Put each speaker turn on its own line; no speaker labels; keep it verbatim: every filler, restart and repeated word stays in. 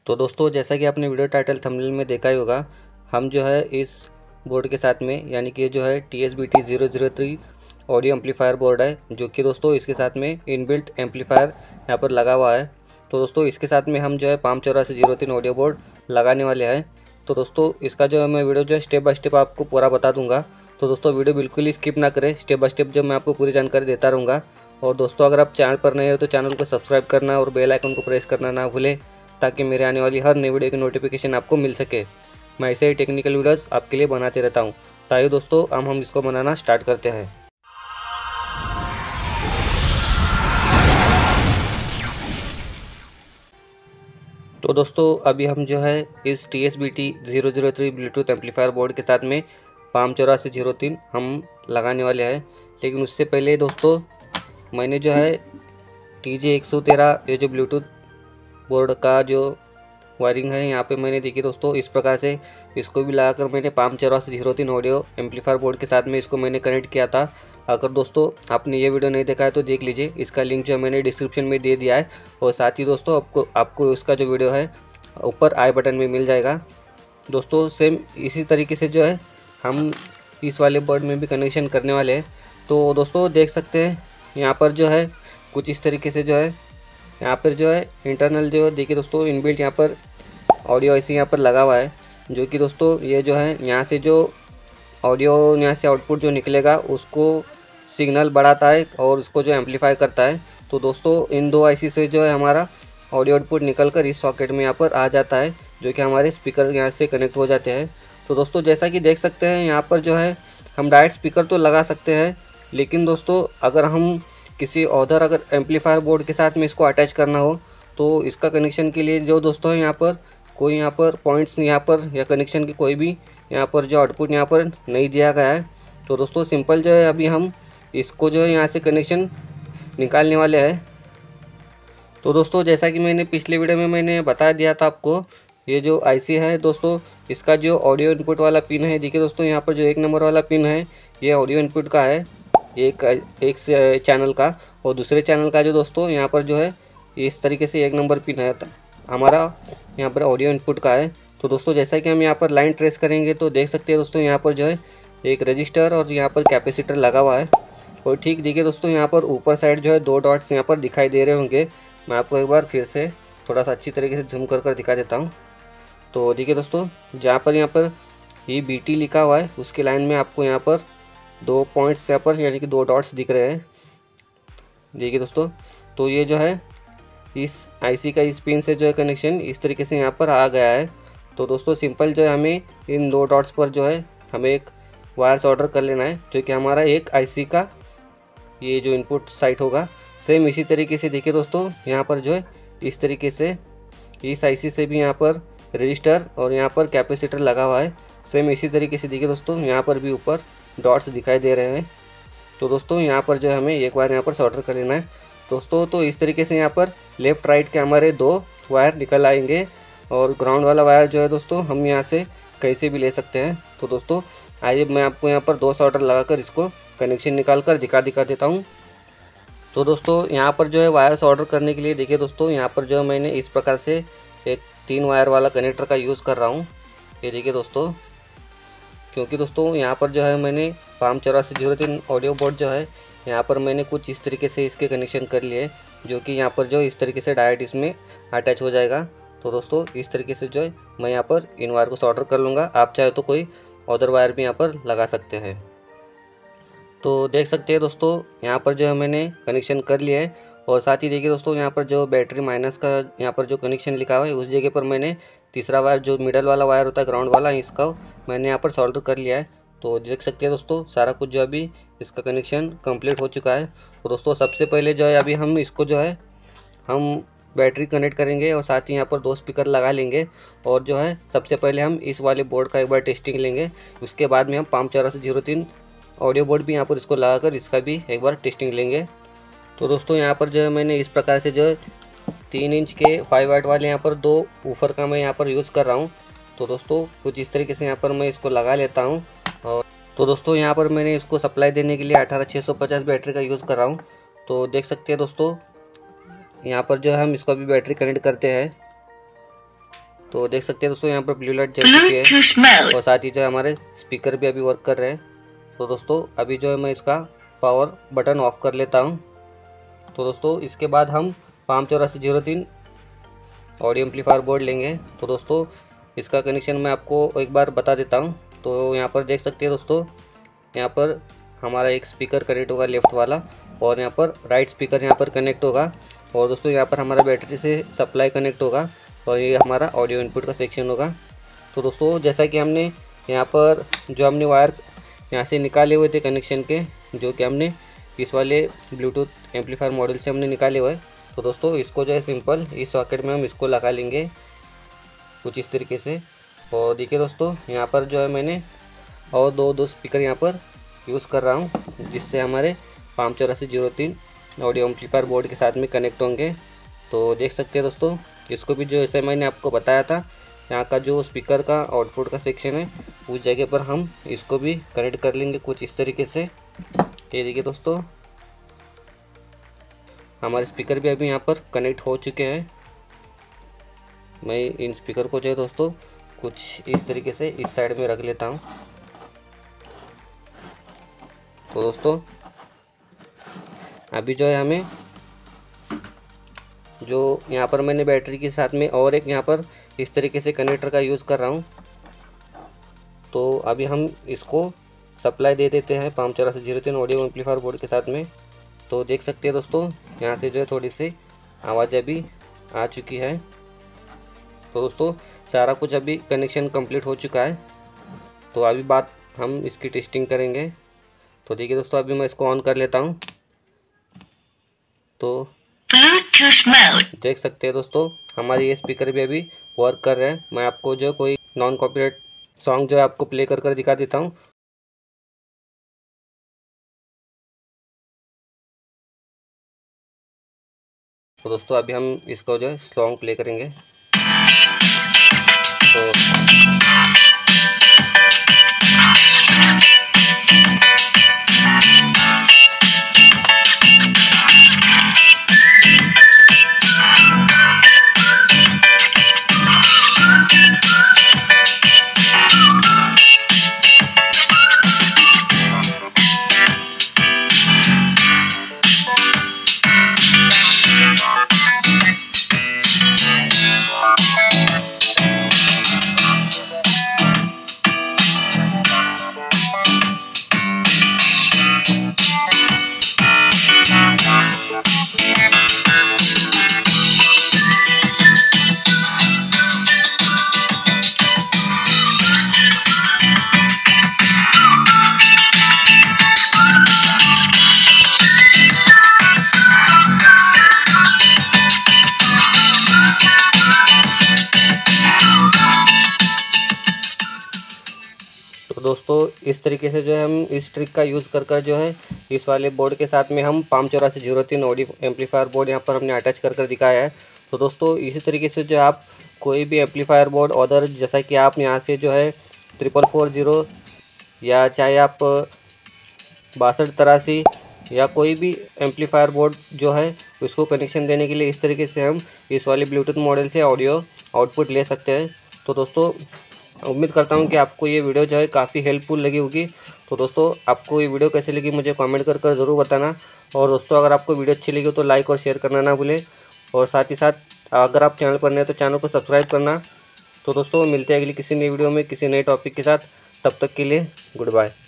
तो दोस्तों, जैसा कि आपने वीडियो टाइटल थंबनेल में देखा ही होगा, हम जो है इस बोर्ड के साथ में, यानी कि जो है T S B T zero zero three audio amplifier board है, जो कि दोस्तों इसके साथ में इनबिल्ट एम्पलीफायर यहाँ पर लगा हुआ है। तो दोस्तों इसके साथ में हम जो है पाँच चौरासी जीरो तीन ऑडियो बोर्ड लगाने वाले हैं। तो दोस्तों इसका जो है मैं वीडियो जो है स्टेप बाय स्टेप आपको पूरा बता दूंगा। तो दोस्तों वीडियो बिल्कुल ही स्किप ना करें, स्टेप बाय स्टेप जो मैं आपको पूरी जानकारी देता रहूँगा। और दोस्तों अगर आप चैनल पर नए हो तो चैनल को सब्सक्राइब करना और बेल आइकन को प्रेस करना ना भूलें, ताकि मेरे आने वाली हर नई वीडियो की नोटिफिकेशन आपको मिल सके। मैं ऐसे ही टेक्निकल वीडियोस आपके लिए बनाते रहता हूँ। तो आइए दोस्तों अब हम इसको बनाना स्टार्ट करते हैं। तो दोस्तों अभी हम जो है इस T S B T zero zero three Bluetooth amplifier board के साथ में पाम चौरासी जीरो तीन हम लगाने वाले हैं। लेकिन उससे पहले दोस्तों मैंने जो है टी जे एक सौ तेरह ये जो ब्लूटूथ बोर्ड का जो वायरिंग है यहाँ पे मैंने देखी दोस्तों, इस प्रकार से इसको भी लगाकर मैंने पाम चौरासी जीरो तीन ऑडियो एम्पलीफायर बोर्ड के साथ में इसको मैंने कनेक्ट किया था। अगर दोस्तों आपने ये वीडियो नहीं देखा है तो देख लीजिए, इसका लिंक जो है मैंने डिस्क्रिप्शन में दे दिया है। और साथ ही दोस्तों आपको आपको इसका जो वीडियो है ऊपर आई बटन में मिल जाएगा। दोस्तों सेम इसी तरीके से जो है हम इस वाले बोर्ड में भी कनेक्शन करने वाले हैं। तो दोस्तों देख सकते हैं यहाँ पर जो है कुछ इस तरीके से जो है यहाँ पर जो है इंटरनल जो देखिए दोस्तों इनबिल्ट यहाँ पर ऑडियो ऐसे यहाँ पर लगा हुआ है, जो कि दोस्तों ये जो है यहाँ से जो ऑडियो यहाँ से आउटपुट जो निकलेगा उसको सिग्नल बढ़ाता है और उसको जो एम्पलीफाई करता है। तो दोस्तों इन दो आईसी से जो है हमारा ऑडियो आउटपुट निकल कर इस सॉकेट में यहाँ पर आ जाता है, जो कि हमारे स्पीकर यहाँ से कनेक्ट हो जाते हैं। तो दोस्तों जैसा कि देख सकते हैं यहाँ पर जो है हम डायरेक्ट स्पीकर तो लगा सकते हैं, लेकिन दोस्तों अगर हम किसी अदर अगर एम्पलीफायर बोर्ड के साथ में इसको अटैच करना हो तो इसका कनेक्शन के लिए जो दोस्तों यहाँ पर कोई यहाँ पर पॉइंट्स यहाँ पर या कनेक्शन की कोई भी यहाँ पर जो आउटपुट यहाँ पर नहीं दिया गया है। तो दोस्तों सिंपल जो है अभी हम इसको जो है यहाँ से कनेक्शन निकालने वाले हैं। तो दोस्तों जैसा कि मैंने पिछले वीडियो में मैंने बता दिया था आपको, ये जो आईसी है दोस्तों इसका जो ऑडियो इनपुट वाला पिन है, देखिए दोस्तों यहाँ पर जो एक नंबर वाला पिन है ये ऑडियो इनपुट का है, एक एक चैनल का। और दूसरे चैनल का जो दोस्तों यहाँ पर जो है इस तरीके से एक नंबर पिन है हमारा यहाँ पर ऑडियो इनपुट का है। तो दोस्तों जैसा कि हम यहाँ पर लाइन ट्रेस करेंगे तो देख सकते हैं दोस्तों यहाँ पर जो है एक रजिस्टर और यहाँ पर कैपेसिटर लगा हुआ है। और ठीक देखिए दोस्तों यहाँ पर ऊपर साइड जो है दो डॉट्स यहाँ पर दिखाई दे रहे होंगे। मैं आपको एक बार फिर से थोड़ा सा अच्छी तरीके से जूम कर कर दिखा देता हूँ। तो देखिए दोस्तों जहाँ पर यहाँ पर ये बी टी लिखा हुआ है उसकी लाइन में आपको यहाँ पर दो पॉइंट्स यहाँ पर यानी कि दो डॉट्स दिख रहे हैं। देखिए दोस्तों तो ये जो है इस आईसी का इस पिन से जो है कनेक्शन इस तरीके से यहाँ पर आ गया है। तो दोस्तों सिंपल जो है हमें इन दो डॉट्स पर जो है हमें एक वायर्स ऑर्डर कर लेना है, जो कि हमारा एक आईसी का ये जो इनपुट साइट होगा। सेम इसी तरीके से देखिए दोस्तों यहाँ पर जो है इस तरीके से इस आईसी से भी यहाँ पर रजिस्टर और यहाँ पर कैपेसिटर लगा हुआ है। सेम इसी तरीके से देखिए दोस्तों यहाँ पर भी ऊपर डॉट्स दिखाई दे रहे हैं। तो दोस्तों यहाँ पर जो है हमें एक वायर यहाँ पर सॉल्डर कर लेना है दोस्तों। तो इस तरीके से यहाँ पर लेफ़्ट राइट के हमारे दो वायर निकल आएंगे और ग्राउंड वाला वायर जो है दोस्तों हम यहाँ से कैसे भी ले सकते हैं। तो दोस्तों आइए मैं आपको यहाँ पर दो सॉल्डर लगाकर इसको कनेक्शन निकाल कर दिखा दिखा देता हूँ। तो दोस्तों यहाँ पर जो है वायर्स ऑर्डर करने के लिए देखिए दोस्तों यहाँ पर जो मैंने इस प्रकार से एक तीन वायर वाला कनेक्टर का यूज़ कर रहा हूँ। ये देखिए दोस्तों, क्योंकि दोस्तों यहाँ पर जो है मैंने पाम चौरासी जीरो तीन ऑडियो बोर्ड जो है यहाँ पर मैंने कुछ इस तरीके से इसके कनेक्शन कर लिए, जो कि यहाँ पर जो इस तरीके से डायरेक्ट इसमें अटैच हो जाएगा। तो दोस्तों इस तरीके से जो है मैं यहाँ पर इन वायर को सॉल्डर कर लूँगा। आप चाहे तो कोई अदर वायर भी यहाँ पर लगा सकते हैं। तो देख सकते हैं दोस्तों यहाँ पर जो है मैंने कनेक्शन कर लिया है। और साथ ही देखिए दोस्तों यहाँ पर जो बैटरी माइनस का यहाँ पर जो कनेक्शन लिखा हुआ है उस जगह पर मैंने तीसरा वायर जो मिडल वाला वायर होता है ग्राउंड वाला, इसका मैंने यहाँ पर सॉल्डर कर लिया है। तो देख सकते हैं दोस्तों सारा कुछ जो अभी इसका कनेक्शन कंप्लीट हो चुका है। तो दोस्तों सबसे पहले जो है अभी हम इसको जो है हम बैटरी कनेक्ट करेंगे और साथ ही यहाँ पर दो स्पीकर लगा लेंगे। और जो है सबसे पहले हम इस वाले बोर्ड का एक बार टेस्टिंग लेंगे, उसके बाद में हम पाम चौरासी जीरो तीन ऑडियो बोर्ड भी यहाँ पर इसको लगाकर इसका भी एक बार टेस्टिंग लेंगे। तो दोस्तों यहाँ पर जो है मैंने इस प्रकार से जो है तीन इंच के फाइव वाट वाले यहाँ पर दो ऊफर का मैं यहाँ पर यूज़ कर रहा हूँ। तो दोस्तों कुछ इस तरीके से यहाँ पर मैं इसको लगा लेता हूँ। और तो दोस्तों यहाँ पर मैंने इसको सप्लाई देने के लिए अठारह छः सौ पचास बैटरी का यूज़ कर रहा हूँ। तो देख सकते हैं दोस्तों यहाँ पर जो है हम इसको अभी बैटरी कनेक्ट करते हैं। तो देख सकते हैं दोस्तों यहाँ पर ब्लू लाइट जल चुकी है और साथ ही जो है हमारे स्पीकर भी अभी वर्क कर रहे हैं। तो दोस्तों अभी जो है मैं इसका पावर बटन ऑफ कर लेता हूँ। तो दोस्तों इसके बाद हम पाम चौरासी जीरो तीन ऑडियो एम्पलीफायर बोर्ड लेंगे। तो दोस्तों इसका कनेक्शन मैं आपको एक बार बता देता हूँ। तो यहाँ पर देख सकते हैं दोस्तों, यहाँ पर हमारा एक स्पीकर कनेक्ट होगा लेफ़्ट वाला और यहाँ पर राइट स्पीकर यहाँ पर कनेक्ट होगा और दोस्तों यहाँ पर हमारा बैटरी से सप्लाई कनेक्ट होगा और ये हमारा ऑडियो इनपुट का सेक्शन होगा। तो दोस्तों जैसा कि हमने यहाँ पर जो हमने वायर यहाँ से निकाले हुए थे कनेक्शन के, जो कि हमने इस वाले ब्लूटूथ एम्पलीफायर मॉडल से हमने निकाले हुए, तो दोस्तों इसको जो है सिंपल इस सॉकेट में हम इसको लगा लेंगे कुछ इस तरीके से। और देखिए दोस्तों यहाँ पर जो है मैंने और दो दो स्पीकर यहाँ पर यूज़ कर रहा हूँ, जिससे हमारे पाम चौरासी जीरो तीन ऑडियो एम्पलीफायर बोर्ड के साथ में कनेक्ट होंगे। तो देख सकते हैं दोस्तों, इसको भी जो ऐसे मैंने आपको बताया था, यहाँ का जो स्पीकर का आउटपुट का सेक्शन है उस जगह पर हम इसको भी कनेक्ट कर लेंगे कुछ इस तरीके से। ये देखिए दोस्तों, हमारे स्पीकर भी अभी यहाँ पर कनेक्ट हो चुके हैं। मैं इन स्पीकर को जो है दोस्तों कुछ इस तरीके से इस साइड में रख लेता हूँ। तो दोस्तों अभी जो है हमें जो यहाँ पर मैंने बैटरी के साथ में और एक यहाँ पर इस तरीके से कनेक्टर का यूज़ कर रहा हूँ। तो अभी हम इसको सप्लाई दे देते हैं पाम चौरासी जीरो तीन ऑडियो एम्पलीफायर बोर्ड के साथ में। तो देख सकते हैं दोस्तों, यहाँ से जो है थोड़ी सी आवाज़ अभी आ चुकी है। तो दोस्तों सारा कुछ अभी कनेक्शन कंप्लीट हो चुका है। तो अभी बात हम इसकी टेस्टिंग करेंगे। तो देखिए दोस्तों, अभी मैं इसको ऑन कर लेता हूँ। तो देख सकते हैं दोस्तों, हमारे ये स्पीकर भी अभी वर्क कर रहे हैं। मैं आपको जो कोई नॉन कॉपीराइट सॉन्ग जो है आपको प्ले कर कर दिखा देता हूँ। तो दोस्तों अभी हम इसको जो है सॉन्ग प्ले करेंगे। तो तो दोस्तों इस तरीके से जो है हम इस ट्रिक का यूज़ कर कर जो है इस वाले बोर्ड के साथ में हम पाम चौरासी जीरो तीन ऑडियो एम्पलीफायर बोर्ड यहाँ पर हमने अटैच कर कर दिखाया है। तो दोस्तों इसी तरीके से जो आप कोई भी एम्पलीफायर बोर्ड अदर, जैसा कि आप यहाँ से जो है ट्रिपल फोर ज़ीरो या चाहे आप बासठ तिरासी या कोई भी एम्पलीफायर बोर्ड जो है उसको कनेक्शन देने के लिए इस तरीके से हम इस वाले ब्लूटूथ मॉडल से ऑडियो आउटपुट ले सकते हैं। तो दोस्तों उम्मीद करता हूं कि आपको ये वीडियो जो है काफ़ी हेल्पफुल लगी होगी। तो दोस्तों आपको ये वीडियो कैसी लगी मुझे कमेंट कर कर ज़रूर बताना। और दोस्तों अगर आपको वीडियो अच्छी लगी तो लाइक और शेयर करना ना भूलें। और साथ ही साथ अगर आप चैनल पर नए तो चैनल को सब्सक्राइब करना। तो दोस्तों मिलते हैं अगली किसी नई वीडियो में किसी नए टॉपिक के साथ। तब तक के लिए गुड बाय।